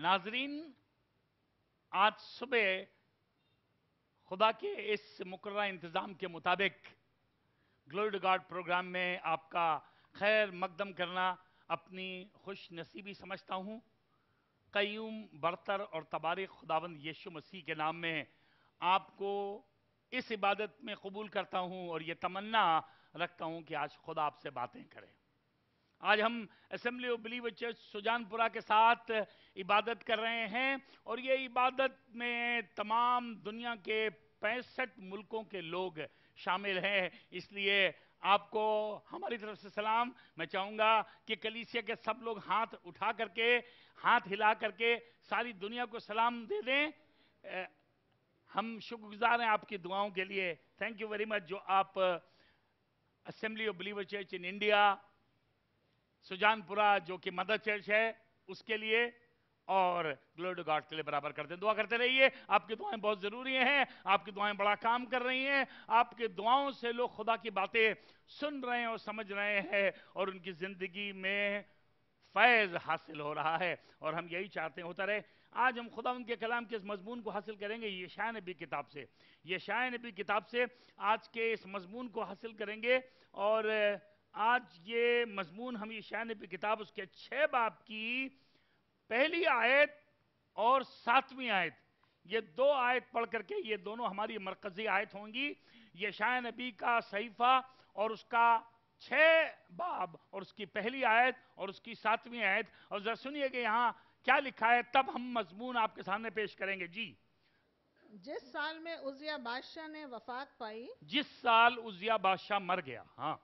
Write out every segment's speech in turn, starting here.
नाजरीन, आज सुबह खुदा के इस मुकर्रर इंतज़ाम के मुताबिक ग्लोरी टू गॉड प्रोग्राम में आपका खैर मकदम करना अपनी खुश नसीबी समझता हूँ। क़य्यूम बरतर और तबारक खुदावंद यीशु मसीह के नाम में आपको इस इबादत में कबूल करता हूँ और ये तमन्ना रखता हूँ कि आज खुदा आपसे बातें करें। आज हम Assembly of Believer Church Sujanpura के साथ इबादत कर रहे हैं और ये इबादत में तमाम दुनिया के 65 मुल्कों के लोग शामिल हैं। इसलिए आपको हमारी तरफ से सलाम। मैं चाहूँगा कि कलीसिया के सब लोग हाथ उठा करके, हाथ हिला करके सारी दुनिया को सलाम दे दें। हम शुक्रगुजार हैं आपकी दुआओं के लिए। थैंक यू वेरी मच, जो आप Assembly of Believer Church in India Sujanpura जो कि मदर चर्च है उसके लिए और ग्लोरी टू गॉड के लिए बराबर करते हैं। दुआ करते रहिए, आपकी दुआएं बहुत ज़रूरी हैं। आपकी दुआएं बड़ा काम कर रही हैं। आपके दुआओं से लोग खुदा की बातें सुन रहे हैं और समझ रहे हैं और उनकी ज़िंदगी में फैज़ हासिल हो रहा है और हम यही चाहते हैं होता रहे। आज हम खुदा उनके कलाम के इस मजमून को हासिल करेंगे यशायाह नबी किताब से। यशायाह नबी किताब से आज के इस मजमून को हासिल करेंगे और आज ये मजमून हम यशायाह नबी किताब उसके 6 बाब की पहली आयत और 7वीं आयत, ये 2 आयत पढ़ करके ये दोनों हमारी मरकजी आयत होंगी। यशायाह नबी का सहीफा और उसका 6 बाब और उसकी पहली आयत और उसकी 7वीं आयत। और जरा सुनिए कि यहाँ क्या लिखा है, तब हम मजमून आपके सामने पेश करेंगे। जी। जिस साल में उजिया बादशाह ने वफात पाई, जिस साल उजिया बादशाह मर गया, हाँ,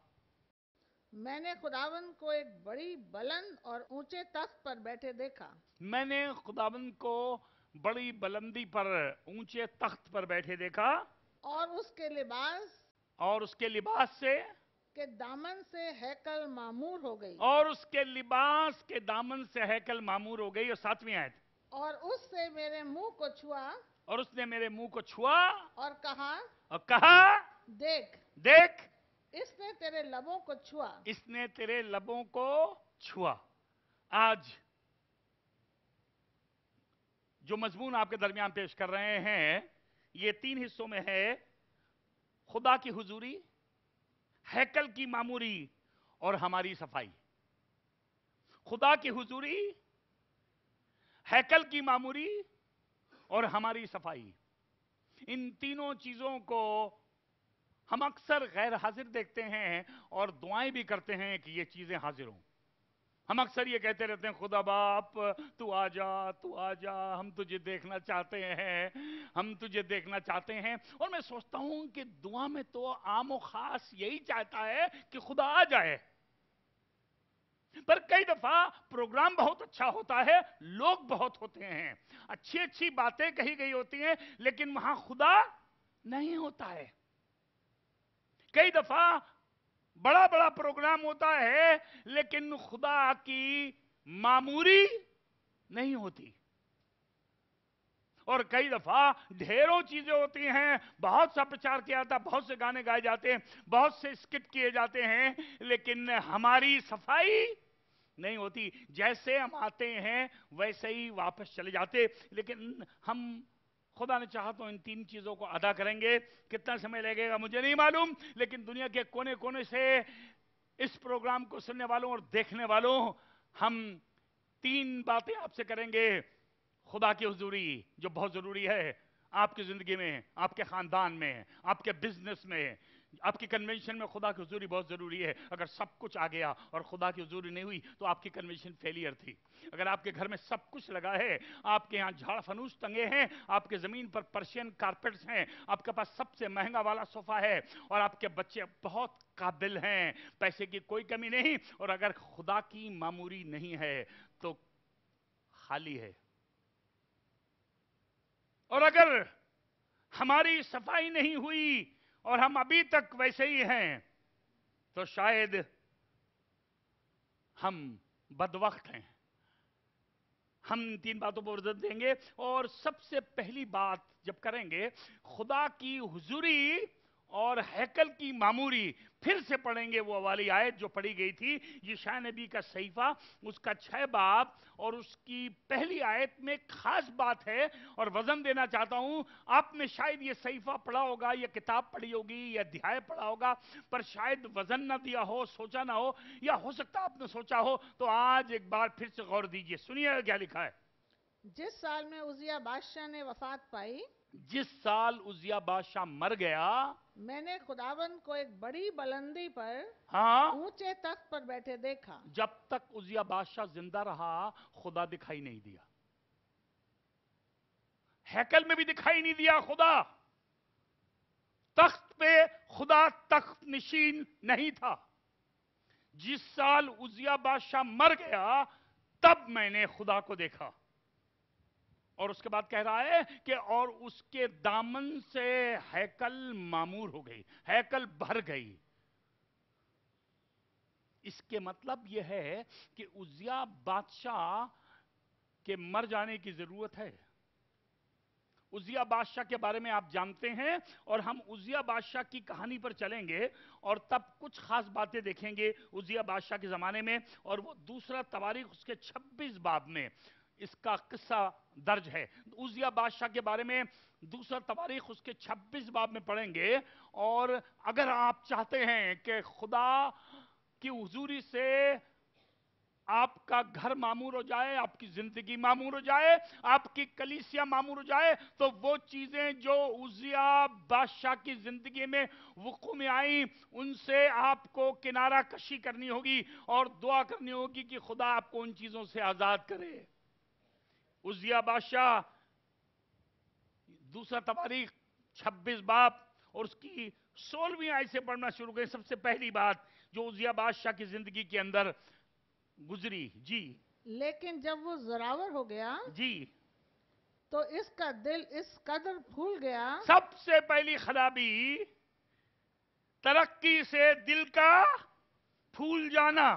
मैंने खुदावंद को एक बड़ी बुलंद और ऊंचे तख्त पर बैठे देखा। मैंने खुदावंद को बड़ी बुलंदी पर ऊंचे तख्त पर बैठे देखा और उसके लिबास से के दामन से हैकल मामूर हो गई। और उसके लिबास के दामन से हैकल मामूर हो गई। और 7वीं आयत, और उससे मेरे मुंह को छुआ और उसने मेरे मुंह को छुआ और कहा देख इसने तेरे लबों को छुआ। इसने तेरे लबों को छुआ। आज जो मजमून आपके दरमियान पेश कर रहे हैं ये 3 हिस्सों में है। खुदा की हुजूरी, हैकल की मामूरी और हमारी सफाई। खुदा की हुजूरी, हैकल की मामूरी और हमारी सफाई, इन तीनों चीजों को हम अक्सर गैर हाजिर देखते हैं और दुआएं भी करते हैं कि ये चीजें हाजिर हों। हम अक्सर ये कहते रहते हैं, खुदा बाप तू आ जा, हम तुझे देखना चाहते हैं, हम तुझे देखना चाहते हैं। और मैं सोचता हूं कि दुआ में तो आम और खास यही चाहता है कि खुदा आ जाए। पर कई दफा प्रोग्राम बहुत अच्छा होता है, लोग बहुत होते हैं, अच्छी अच्छी बातें कही गई होती हैं, लेकिन वहां खुदा नहीं होता है। कई दफा बड़ा बड़ा प्रोग्राम होता है लेकिन खुदा की मामूरी नहीं होती। और कई दफा ढेरों चीजें होती हैं, बहुत सा प्रचार किया जाता है, बहुत से गाने गाए जाते हैं, बहुत से स्किट किए जाते हैं, लेकिन हमारी सफाई नहीं होती। जैसे हम आते हैं वैसे ही वापस चले जाते। लेकिन हम खुदा ने चाहा तो इन 3 चीजों को अदा करेंगे। कितना समय लगेगा मुझे नहीं मालूम, लेकिन दुनिया के कोने कोने से इस प्रोग्राम को सुनने वालों और देखने वालों, हम 3 बातें आपसे करेंगे। खुदा की हुजूरी जो बहुत जरूरी है आपकी जिंदगी में, आपके खानदान में, आपके बिजनेस में, आपकी कन्वेंशन में खुदा की हुजूरी बहुत जरूरी है। अगर सब कुछ आ गया और खुदा की हुजूरी नहीं हुई तो आपकी कन्वेंशन फेलियर थी। अगर आपके घर में सब कुछ लगा है, आपके यहाँ झाड़ फनूस टंगे हैं, आपके जमीन पर पर्शियन कारपेट्स हैं, आपके पास सबसे महंगा वाला सोफा है और आपके बच्चे बहुत काबिल हैं, पैसे की कोई कमी नहीं, और अगर खुदा की मामूरी नहीं है तो खाली है। और अगर हमारी सफाई नहीं हुई और हम अभी तक वैसे ही हैं तो शायद हम बदवक्त हैं। हम 3 बातों पर जोर देंगे और सबसे पहली बात जब करेंगे, खुदा की हुजूरी اور ہیکل کی معموری پھر سے پڑھیں گے وہ والی آیت جو پڑھی گئی تھی یشع نبی کا صحیفہ اس کا 6 باب اور اس کی پہلی آیت میں ایک خاص بات ہے اور وزن دینا چاہتا ہوں. آپ نے شاید یہ صحیفہ پڑھا ہوگا یا کتاب پڑھی ہوگی یا دھیائے پڑھا ہوگا پر شاید وزن نہ دیا ہو, سوچا نہ ہو, یا ہو سکتا آپ نے سوچا ہو. تو آج ایک بار پھر سے غور دیجئے, سنیے کیا لکھا ہے. جس سال میں عزیہ بادشاہ نے وفات پائی جس سال عزیہ بادشاہ مر گیا, میں نے خداوند کو ایک بڑی بلندی پر ہاں, اونچے تخت پر بیٹھے دیکھا. جب تک عزیہ بادشاہ زندہ رہا خدا دکھائی نہیں دیا, ہیکل میں بھی دکھائی نہیں دیا خدا, تخت پہ خدا تخت نشین نہیں تھا. جس سال عزیہ بادشاہ مر گیا تب میں نے خدا کو دیکھا. اور اس کے بعد کہہ رہا ہے کہ اور اس کے دامن سے ہیکل معمور ہو گئی, ہیکل بھر گئی. اس کے مطلب یہ ہے کہ عزیہ بادشاہ کے مر جانے کی ضرورت ہے. عزیہ بادشاہ کے بارے میں آپ جانتے ہیں اور ہم عزیہ بادشاہ کی کہانی پر چلیں گے اور تب کچھ خاص باتیں دیکھیں گے عزیہ بادشاہ کے زمانے میں. اور وہ دوسرا تواریخ اس کے 26 باب میں اس کا قصہ درج ہے. عزیہ بادشاہ کے بارے میں دوسرا تواریخ اس کے 26 باب میں پڑھیں گے. اور اگر آپ چاہتے ہیں کہ خدا کی حضوری سے آپ کا گھر معمور ہو جائے, آپ کی زندگی معمور ہو جائے, آپ کی کلیسیا معمور ہو جائے, تو وہ چیزیں جو عزیہ بادشاہ کی زندگی میں وقوع میں آئیں ان سے آپ کو کنارہ کشی کرنی ہوگی اور دعا کرنی ہوگی کہ خدا آپ کو ان چیزوں سے آزاد کرے. عزیہ بادشاہ دوسرا تواریخ 26 باب اور اس کی 16ویں آیت سے پڑھنا شروع کریں. سب سے پہلی بات جو عزیہ بادشاہ کی زندگی کے اندر گزری. جی لیکن جب وہ زوراور ہو گیا جی, تو اس کا دل اس قدر پھول گیا. سب سے پہلی خرابی ترقی سے دل کا پھول جانا.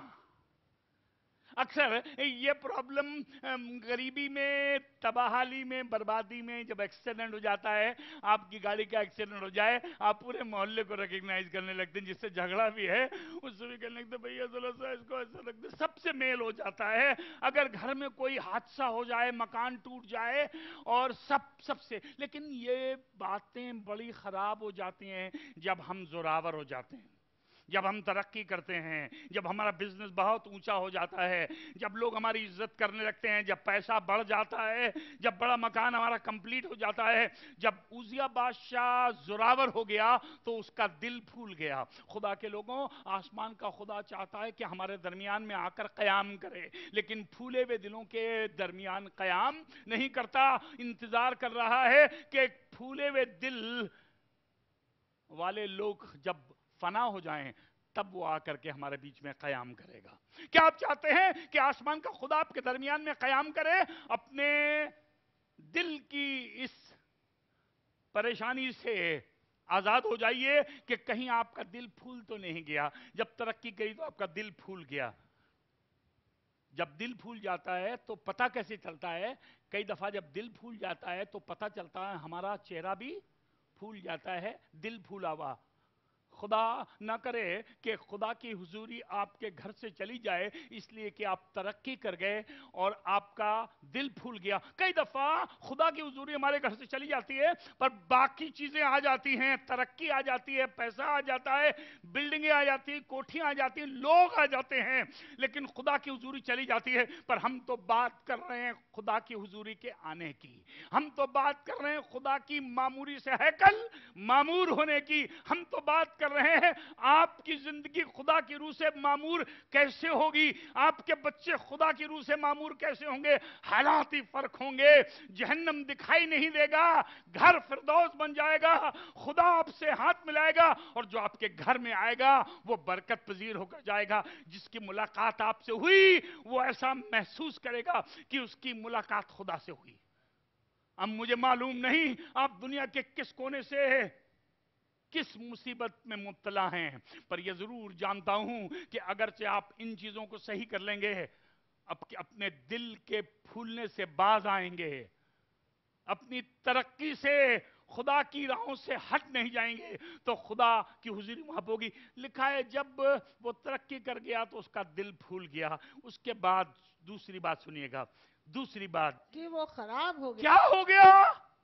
اکثر یہ پرابلم غریبی میں, تباہی میں, بربادی میں جب ایکسیڈنٹ ہو جاتا ہے, آپ کی گاڑی کا ایکسیڈنٹ ہو جائے, آپ پورے محلے کو ریکگنائز کرنے لگتے ہیں, جس سے جھگڑا بھی ہے اس سے بھی کہنے لگتے ہیں بھئی ذرا سا اس کو ایسا لگتا ہے, سب سے میل ہو جاتا ہے. اگر گھر میں کوئی حادثہ ہو جائے, مکان ٹوٹ جائے, اور سب سے, لیکن یہ باتیں بڑی خراب ہو جاتی ہیں جب ہم زوراور ہو جاتے ہیں, جب ہم ترقی کرتے ہیں, جب ہمارا بزنس بہت اونچا ہو جاتا ہے, جب لوگ ہماری عزت کرنے لگتے ہیں, جب پیسہ بڑھ جاتا ہے, جب بڑا مکان ہمارا کمپلیٹ ہو جاتا ہے. جب عزیہ بادشاہ زوراور ہو گیا تو اس کا دل پھول گیا. خدا کے لوگوں, آسمان کا خدا چاہتا ہے کہ ہمارے درمیان میں آ کر قیام کرے, لیکن پھولے ہوئے دلوں کے درمیان قیام نہیں کرتا. انتظار کر رہا ہے کہ پھولے ہوئے دل والے لوگ جب فنا ہو جائیں تب وہ آ کر کے ہمارے بیچ میں قیام کرے گا. کیا آپ چاہتے ہیں کہ آسمان کا خدا آپ کے درمیان میں قیام کرے؟ اپنے دل کی اس پریشانی سے آزاد ہو جائیے کہ کہیں آپ کا دل پھول تو نہیں گیا. جب ترقی کری تو آپ کا دل پھول گیا. جب دل پھول جاتا ہے تو پتہ کیسے چلتا ہے؟ کئی دفعہ جب دل پھول جاتا ہے تو پتہ چلتا ہے ہمارا چہرہ بھی پھول جاتا ہے, دل پھولا ہوا. خدا نہ کرے کہ خدا کی حضوری آپ کے گھر سے چلی جائے اس لیے کہ آپ ترقی کر گئے اور آپ کا دل پھول گیا. کئی دفعہ خدا کی حضوری ہمارے گھر سے چلی جاتی ہے پر باقی چیزیں آ جاتی ہیں, ترقی آ جاتی ہے, پیسہ آ جاتا ہے, بلڈنگیں آ جاتی ہیں, کوٹھیاں آ جاتی ہیں, لوگ آ جاتے ہیں, لیکن خدا کی حضوری چلی جاتی ہے. پر ہم تو بات کر رہے ہیں خدا کی حضوری کے آنے کی, ہم تو بات کر رہے ہیں خدا کی معموری سے ہیکل معمور ہونے کی, ہم تو بات کر رہے ہیں آپ کی زندگی خدا کی روح سے معمور کیسے ہوگی, آپ کے بچے خدا کی روح سے معمور کیسے ہوں گے. حالات ہی فرق ہوں گے, جہنم دکھائی نہیں دے گا, گھر فردوس بن جائے گا, خدا آپ سے ہاتھ ملائے گا, اور جو آپ کے گھر میں آئے گا وہ برکت پذیر ہو کر جائے گا. جس کی ملاقات آپ سے ہوئی وہ ایسا محسوس کرے گا کہ اس کی ملاقات خدا سے ہوئی. اب مجھے معلوم نہیں آپ دنیا کے کس کونے سے کس مصیبت میں مبتلا ہیں, پر یہ ضرور جانتا ہوں کہ اگرچہ آپ ان چیزوں کو صحیح کر لیں گے, اپنے دل کے پھولنے سے باز آئیں گے, اپنی ترقی سے خدا کی راہوں سے ہٹ نہیں جائیں گے تو خدا کی حضوری وہاں ہوگی. لکھا ہے جب وہ ترقی کر گیا تو اس کا دل پھول گیا. اس کے بعد دوسری بات سنیے گا, دوسری بات کہ وہ خراب ہو گیا. کیا ہو گیا؟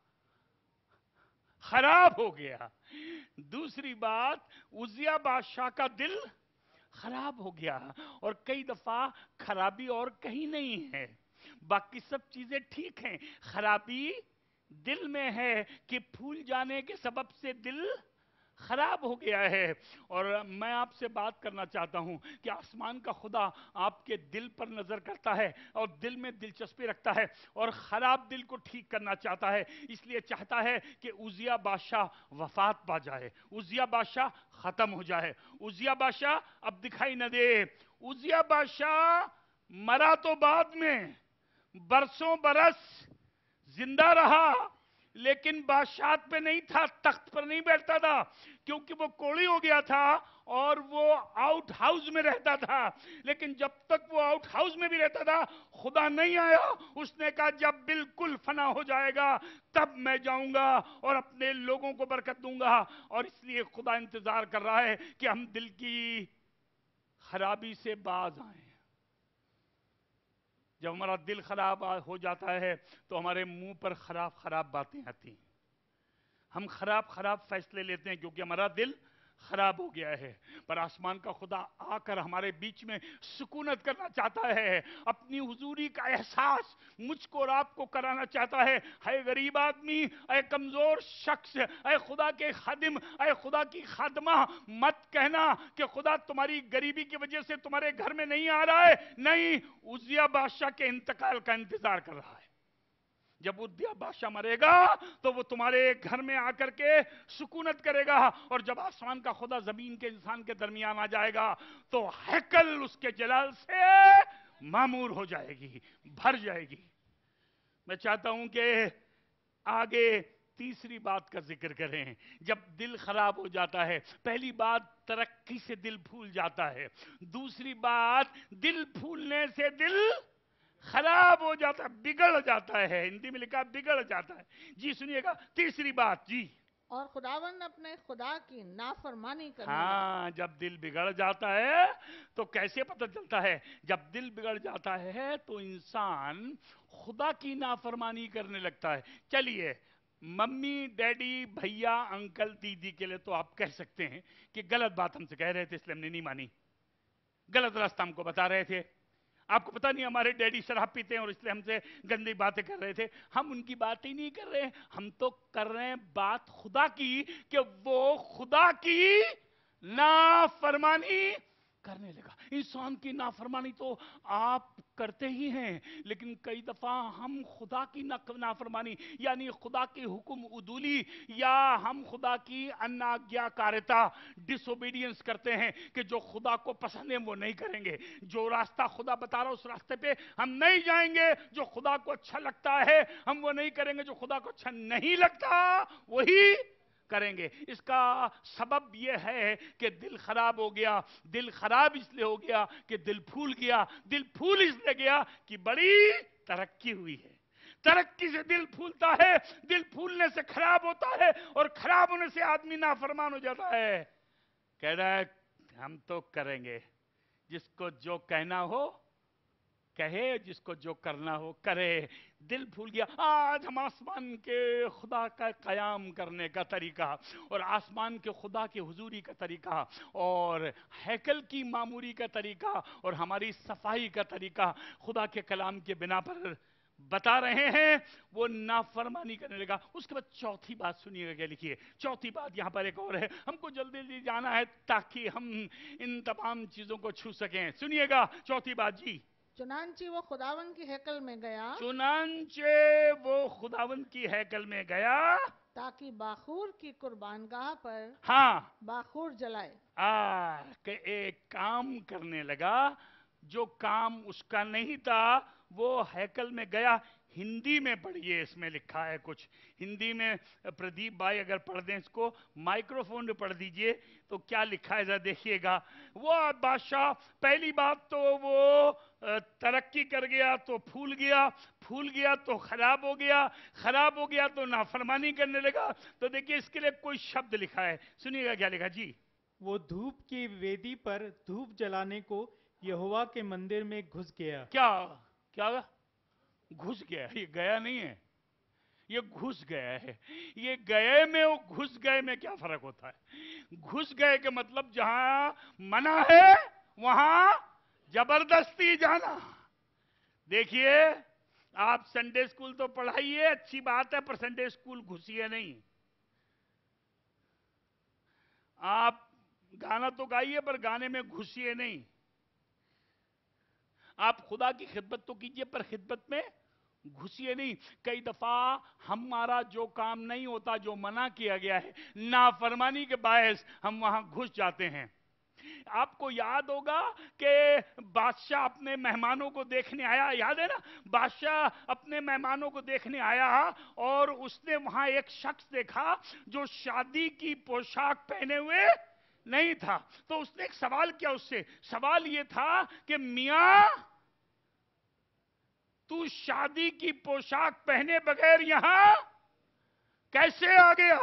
خراب ہو گیا. دوسری بات, عزیہ بادشاہ کا دل خراب ہو گیا. اور کئی دفعہ خرابی اور کہیں نہیں ہے, باقی سب چیزیں ٹھیک ہیں, خرابی دل میں ہے کہ پھول جانے کے سبب سے دل خراب ہو گیا ہے. اور میں آپ سے بات کرنا چاہتا ہوں کہ آسمان کا خدا آپ کے دل پر نظر کرتا ہے اور دل میں دلچسپی رکھتا ہے اور خراب دل کو ٹھیک کرنا چاہتا ہے. اس لیے چاہتا ہے کہ عزیہ بادشاہ وفات پا جائے, عزیہ بادشاہ ختم ہو جائے, عزیہ بادشاہ اب دکھائی نہ دے. عزیہ بادشاہ مرا تو بعد میں, برسوں برس زندہ رہا, لیکن بادشاہت پہ نہیں تھا, تخت پر نہیں بیٹھتا تھا, کیونکہ وہ کوڑی ہو گیا تھا اور وہ آؤٹ ہاؤس میں رہتا تھا. لیکن جب تک وہ آؤٹ ہاؤس میں بھی رہتا تھا خدا نہیں آیا. اس نے کہا جب بالکل فنا ہو جائے گا تب میں جاؤں گا اور اپنے لوگوں کو برکت دوں گا. اور اس لیے خدا انتظار کر رہا ہے کہ ہم دل کی خرابی سے باز آئیں. جب ہمارا دل خراب ہو جاتا ہے تو ہمارے منہ پر خراب خراب باتیں آتی ہیں, ہم خراب خراب فیصلے لیتے ہیں کیونکہ ہمارا دل خراب ہو گیا ہے. پر آسمان کا خدا آ کر ہمارے بیچ میں سکونت کرنا چاہتا ہے, اپنی حضوری کا احساس مجھ کو اور آپ کو کرانا چاہتا ہے. اے غریب آدمی, اے کمزور شخص, اے خدا کے خادم, اے خدا کی خادمہ, مت کہنا کہ خدا تمہاری غریبی کی وجہ سے تمہارے گھر میں نہیں آ رہا ہے. نہیں, عزیہ بادشاہ کے انتقال کا انتظار کر رہا ہے. جب عزیہ بادشاہ مرے گا تو وہ تمہارے گھر میں آ کر کے سکونت کرے گا. اور جب آسمان کا خدا زمین کے انسان کے درمیان آ جائے گا تو ہیکل اس کے جلال سے معمور ہو جائے گی, بھر جائے گی. میں چاہتا ہوں کہ آگے تیسری بات کا ذکر کریں. جب دل خراب ہو جاتا ہے, پہلی بات ترقی سے دل پھول جاتا ہے, دوسری بات دل پھولنے سے دل خراب ہو جاتا ہے, بگڑ جاتا ہے. ہندی میں لکھا بگڑ جاتا ہے. جی سنیے گا تیسری بات. جی اور خداوند اپنے خدا کی نافرمانی کرنے لگا. ہاں, جب دل بگڑ جاتا ہے تو کیسے پتہ چلتا ہے؟ جب دل بگڑ جاتا ہے تو انسان خدا کی نافرمانی کرنے لگتا ہے. چلیے, ممی ڈیڈی بھیا انکل دیدی کے لیے تو آپ کہہ سکتے ہیں کہ غلط بات ہم سے کہہ رہے تھے اس لیے ہم نے نہیں مانی, غلط راستہ ہم کو بتا رہے تھے. آپ کو پتا نہیں ہمارے ڈیڈی شراب پیتے ہیں اور اس لیے ہم سے گندی باتیں کر رہے تھے. ہم ان کی باتیں نہیں کر رہے, ہم تو کر رہے ہیں بات خدا کی کہ وہ خدا کی نافرمانی کرنے لگا. انسان کی نافرمانی تو آپ کرتے ہی ہیں, لیکن کئی دفعہ ہم خدا کی نافرمانی یعنی خدا کی حکم عدولی یا ہم خدا کی اناگیاکارتا ڈس اوبیڈینس کرتے ہیں کہ جو خدا کو پسند ہے وہ نہیں کریں گے, جو راستہ خدا بتا رہا اس راستے پہ ہم نہیں جائیں گے, جو خدا کو اچھا لگتا ہے ہم وہ نہیں کریں گے, جو خدا کو اچھا نہیں لگتا وہی کریں گے. اس کا سبب یہ ہے کہ دل خراب ہو گیا. دل خراب اس لیے ہو گیا کہ دل پھول گیا. دل پھول اس لیے گیا کہ بڑی ترقی ہوئی ہے. ترقی سے دل پھولتا ہے, دل پھولنے سے خراب ہوتا ہے اور خراب ہونے سے آدمی نافرمان ہو جاتا ہے. کہہ رہا ہے ہم تو کریں گے, جس کو جو کہنا ہو کہے, جس کو جو کرنا ہو کرے. دل پھول گیا. آج ہم آسمان کے خدا کا قیام کرنے کا طریقہ اور آسمان کے خدا کی حضوری کا طریقہ اور ہیکل کی معموری کا طریقہ اور ہماری صفائی کا طریقہ خدا کے کلام کے بنا پر بتا رہے ہیں, وہ نافرمانی کرنے لگا. اس کے بعد چوتھی بات سنیے گا کیا لکھیے. چوتھی بات یہاں پر ایک اور ہے, ہم کو جلدی جلدی جانا ہے تاکہ ہم ان تمام چیزوں کو چھو سکیں. سنیے گا چوتھی بات. جی چنانچہ وہ خداوند کی ہیکل میں گیا, چنانچہ وہ خداوند کی ہیکل میں گیا تاکہ باخور کی قربان گاہ پر ہاں باخور جلائے. کہ ایک کام کرنے لگا جو کام اس کا نہیں تھا. وہ ہیکل میں گیا. हिंदी में पढ़िए, इसमें लिखा है कुछ हिंदी में। प्रदीप भाई अगर पढ़ दें इसको, माइक्रोफोन में पढ़ दीजिए तो क्या लिखा है जरा देखिएगा। वो बादशाह, पहली बात तो वो तरक्की कर गया तो फूल गया, फूल गया तो खराब हो गया, खराब हो गया तो नाफरमानी करने लगा। तो देखिए इसके लिए कोई शब्द लिखा है, सुनिएगा क्या लिखा जी। वो धूप की वेदी पर धूप जलाने को यहोवा के मंदिर में घुस गया। क्या क्या घुस गया? ये गया नहीं है, ये घुस गया है। ये गए में और घुस गए में क्या फर्क होता है? घुस गए के मतलब जहां मना है वहां जबरदस्ती जाना। देखिए आप संडे स्कूल तो पढ़ाइए, अच्छी बात है, पर संडे स्कूल घुसिए नहीं। आप गाना तो गाइए पर गाने में घुसिए नहीं। आप खुदा की खिदमत तो कीजिए पर खिदमत में घुसिए नहीं। कई दफा हमारा जो काम नहीं होता, जो मना किया गया है, नाफरमानी के बायस हम वहां घुस जाते हैं। आपको याद होगा कि बादशाह अपने मेहमानों को देखने आया, याद है ना? बादशाह अपने मेहमानों को देखने आया और उसने वहां एक शख्स देखा जो शादी की पोशाक पहने हुए नहीं था। तो उसने एक सवाल किया उससे, सवाल यह था कि मियां तू शादी की पोशाक पहने बगैर यहां कैसे आ गया?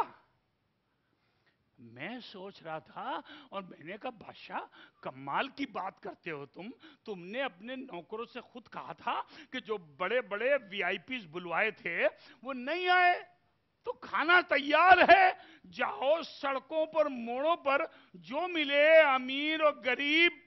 मैं सोच रहा था और मैंने कहा बादशाह कमाल की बात करते हो तुमने अपने नौकरों से खुद कहा था कि जो बड़े बड़े वीआईपीज बुलवाए थे वो नहीं आए, तो खाना तैयार है, जाओ सड़कों पर मोड़ों पर जो मिले अमीर और गरीब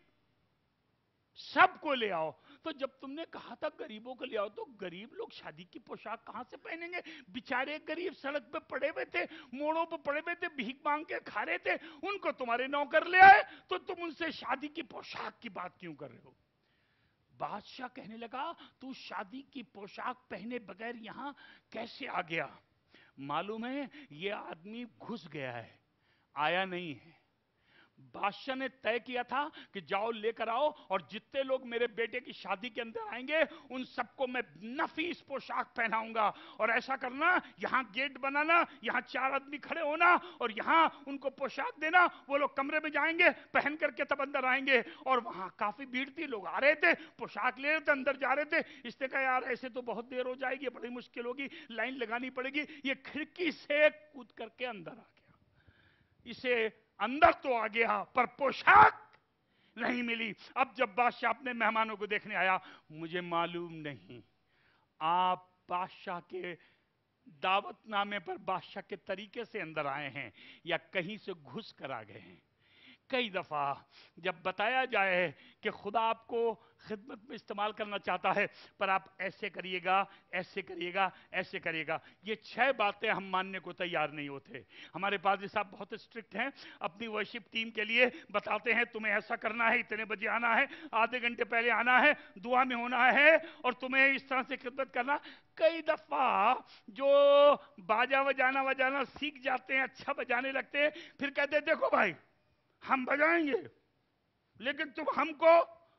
सबको ले आओ। तो जब तुमने कहा था गरीबों को ले आओ, तो गरीब लोग शादी की पोशाक कहां से पहनेंगे? बेचारे गरीब सड़क पे पड़े हुए थे, मोड़ों पे पड़े हुए थे, भीख मांग के खा रहे थे, उनको तुम्हारे नौकर ले आए, तो तुम उनसे शादी की पोशाक की बात क्यों कर रहे हो? बादशाह कहने लगा तू शादी की पोशाक पहने बगैर यहां कैसे आ गया? मालूम है ये आदमी घुस गया है, आया नहीं है। बादशाह ने तय किया था कि जाओ लेकर आओ, और जितने लोग मेरे बेटे की शादी के अंदर आएंगे उन सबको मैं नफीस पोशाक पहनाऊंगा। और ऐसा करना, यहां गेट बनाना, यहां 4 आदमी खड़े होना और यहां उनको पोशाक देना। वो लोग कमरे में जाएंगे, पहन करके तब अंदर आएंगे। और वहां काफी भीड़ थी, लोग आ रहे थे, पोशाक ले रहे थे, अंदर जा रहे थे। इसने कहा यार ऐसे तो बहुत देर हो जाएगी, बड़ी मुश्किल होगी, लाइन लगानी पड़ेगी। ये खिड़की से कूद करके अंदर आ गया। इसे अंदर तो आ गया पर पोशाक नहीं मिली। अब जब बादशाह अपने मेहमानों को देखने आया, मुझे मालूम नहीं आप बादशाह के दावतनामे पर बादशाह के तरीके से अंदर आए हैं या कहीं से घुस कर आ गए हैं। कई दफा जब बताया जाए कि खुदा आपको खिदमत में इस्तेमाल करना चाहता है, पर आप ऐसे करिएगा, ऐसे करिएगा, ऐसे करिएगा, ये 6 बातें हम मानने को तैयार नहीं होते। हमारे पादरी साहब बहुत स्ट्रिक्ट हैं, अपनी वर्शिप टीम के लिए बताते हैं तुम्हें ऐसा करना है, इतने बजे आना है, आधे घंटे पहले आना है, दुआ में होना है और तुम्हें इस तरह से खिदमत करना। कई दफा जो बाजा बजाना सीख जाते हैं, अच्छा बजाने लगते हैं, फिर कहते हैं देखो भाई हम बजाएंगे लेकिन तुम हमको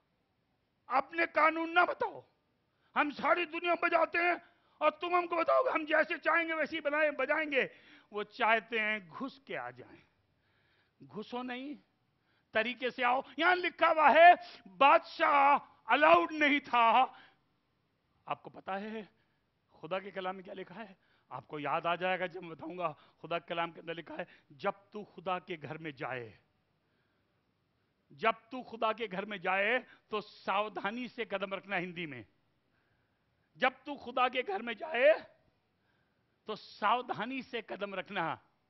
अपने कानून ना बताओ, हम सारी दुनिया में बजाते हैं और तुम हमको बताओगे, हम जैसे चाहेंगे वैसे ही बजाएंगे। वो चाहते हैं घुस के आ जाएं। घुसो नहीं, तरीके से आओ। यहां लिखा हुआ है बादशाह अलाउड नहीं था। आपको पता है खुदा के कलाम में क्या लिखा है? आपको याद आ जाएगा जब मैं बताऊंगा। खुदा के कलाम के अंदर लिखा है जब तू खुदा के घर में जाए, जब तू खुदा के घर में जाए तो सावधानी से कदम रखना। हिंदी में, जब तू खुदा के घर में जाए तो सावधानी से कदम रखना।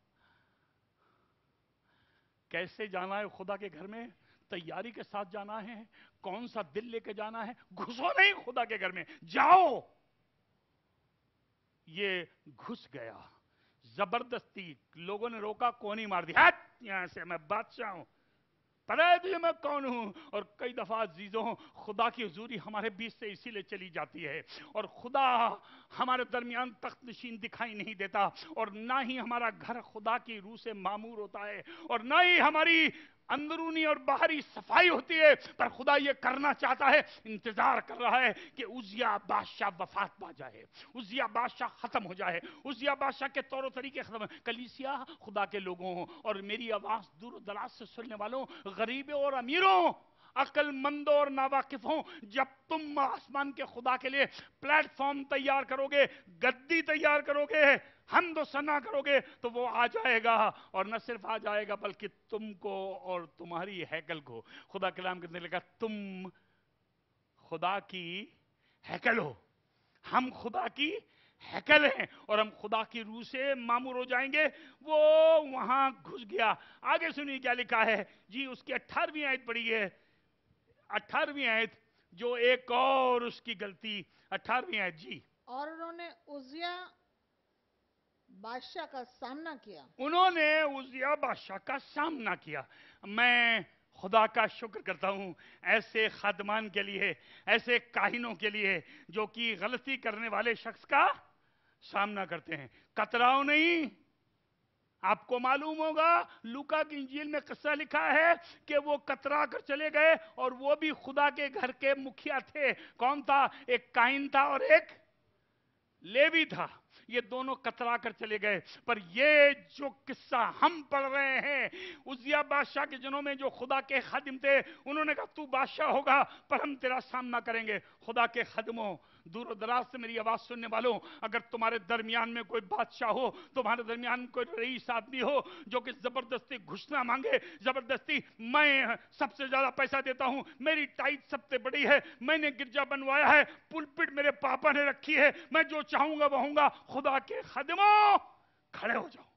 कैसे जाना है खुदा के घर में? तैयारी के साथ जाना है। कौन सा दिल लेके जाना है? घुसो नहीं खुदा के घर में, जाओ। ये घुस गया जबरदस्ती, लोगों ने रोका, कोनी मार दी, हट यहां से, मैं बादशाह हूं, पता है तुझे मैं कौन हूं। और कई दफा अजीजों खुदा की हुजूरी हमारे बीच से इसीलिए चली जाती है और खुदा हमारे दरमियान तख्त नशीन दिखाई नहीं देता, और ना ही हमारा घर खुदा की रूह से मामूर होता है, और ना ही हमारी अंदरूनी और बाहरी सफाई होती है, पर खुदा ये करना चाहता है, इंतजार कर रहा है कि उजिया बादशाह वफात पा जाए, उजिया बादशाह खत्म हो जाए, उजिया बादशाह के तौर तरीके खत्म। कलीसिया, खुदा के लोगों और मेरी आवाज दूर दराज से सुनने वालों, गरीबों और अमीरों, अक्लमंदों और नावाकिफों, जब तुम आसमान के खुदा के लिए प्लेटफॉर्म तैयार करोगे, गद्दी तैयार करोगे, हम्द सना करोगे, तो वो आ जाएगा। और न सिर्फ आ जाएगा बल्कि तुमको और तुम्हारी हैकल को, खुदा कलाम कहने लगा, तुम खुदा की हैकल हो, हम खुदा की हैकल हैं और हम खुदा की रूह से मामूर हो जाएंगे। वो वहां घुस गया। आगे सुनिए क्या लिखा है जी, उसकी 18वीं आयत पढ़ी है, 18वीं आयत, जो एक और उसकी गलती, 18वीं आयत जी। और उन्होंने उजिया बादशाह का सामना किया। उन्होंने उजिया बादशाह का सामना किया। मैं खुदा का शुक्र करता हूं ऐसे खादमान के लिए, ऐसे काहिनों के लिए जो कि गलती करने वाले शख्स का सामना करते हैं। कतराओ नहीं। आपको मालूम होगा लूका की इंजील में किस्सा लिखा है कि वो कतरा कर चले गए, और वो भी खुदा के घर के मुखिया थे। कौन था? एक काहिन था और एक लेवी था। ये दोनों कतरा कर चले गए। पर ये जो किस्सा हम पढ़ रहे हैं, उजिया बादशाह के दिनों में जो खुदा के खादिम थे, उन्होंने कहा तू बादशाह होगा पर हम तेरा सामना करेंगे। खुदा के खादिमों, दूर दराज से मेरी आवाज सुनने वालों, अगर तुम्हारे दरमियान में कोई बादशाह हो, तुम्हारे दरमियान कोई रईस आदमी हो जो कि जबरदस्ती घुसना मांगे, जबरदस्ती मैं सबसे ज्यादा पैसा देता हूं, मेरी टाइट सबसे बड़ी है, मैंने गिरजा बनवाया है, पुलपिट मेरे पापा ने रखी है, मैं जो चाहूंगा वो होऊंगा, खुदा के खादिमों खड़े हो जाओ।